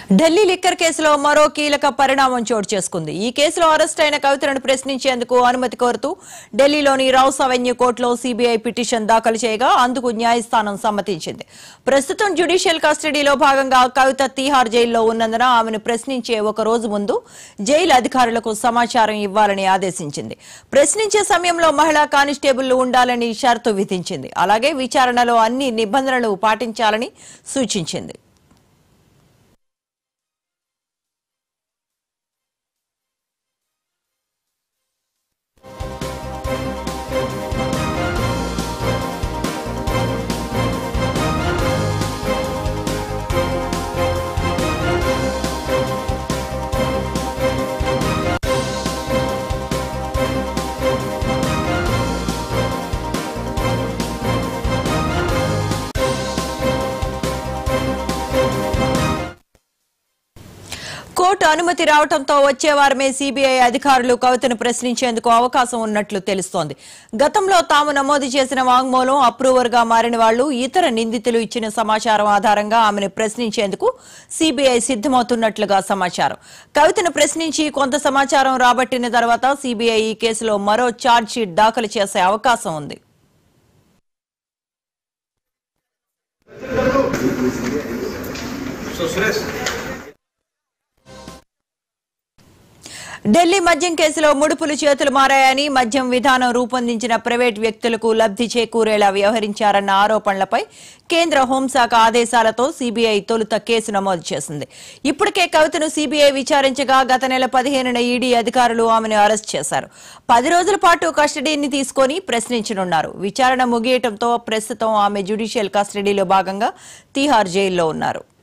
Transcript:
Delhi liquor కేసులో మరో కీలక పరిణామం చోటు చేసుకుంది. ఈ కేసులో అరెస్ట్ అయిన కవితను ప్రశ్నించేందుకు అనుమతి కోరుతూ ఢిల్లీలోని రౌస్ అవెన్యూ కోర్టులో సీబీఐ పిటిషన్ దాఖలు చేయగా అందుకు న్యాయస్థానం సమ్మతించింది. ప్రస్తుతం జ్యుడిషియల్ కస్టడీలో భాగంగా కవిత తీహార్ జైల్లో ఉన్నందున ఆమెను ప్రశ్నించే ఒక రోజు ముందు జైలు అధికారులకు సమాచారం ఇవ్వాలని ఆదేశించింది. ప్రశ్నించే సమయంలో మహిళా కానిస్టేబుళ్లు ఉండాలని షరతు విధించింది. అలాగే విచారణలో అన్ని నిబంధనలు పాటించాలని సూచించింది. కోర్టు అనుమతి రావడంతో వచ్చే వారమే సీబీఐ అధికారులు కవితను ప్రశ్నించేందుకు అవకాశం ఉన్నట్లు తెలుస్తోంది. గతంలో తాము నమోదు చేసిన వాంగ్మూలం అప్రూవర్ గా మారిన వాళ్లు, ఇతర నిందితులు ఇచ్చిన సమాచారం ఆధారంగా ఆమెను ప్రశ్నించేందుకు సీబీఐ సిద్దమవుతున్నట్లుగా సమాచారం. కవితను ప్రశ్నించి కొంత సమాచారం రాబట్టిన తర్వాత సీబీఐ ఈ కేసులో మరో ఛార్జ్షీట్ దాఖలు చేసే అవకాశం ఉంది. ఢిల్లీ మద్యం కేసులో ముడుపులు చేతులు మారాయని, మద్యం విధానం రూపొందించిన ప్రైవేట్ వ్యక్తులకు లబ్ధి చేకూరేలా వ్యవహరించారన్న ఆరోపణలపై కేంద్ర హోంశాఖ ఆదేశాలతో సీబీఐ తొలుత కేసు నమోదు చేసింది. ఇప్పటికే కవితను సీబీఐ విచారించగా గత నెల 15న ఈడీ అధికారులు ఆమెను అరెస్ట్ చేశారు. 10 రోజుల పాటు కస్టడీని తీసుకుని ప్రశ్నించనున్నారు. విచారణ ముగియటంతో ప్రస్తుతం ఆమె జ్యుడిషియల్ కస్టడీలో భాగంగా తీహార్ జైల్లో ఉన్నారు.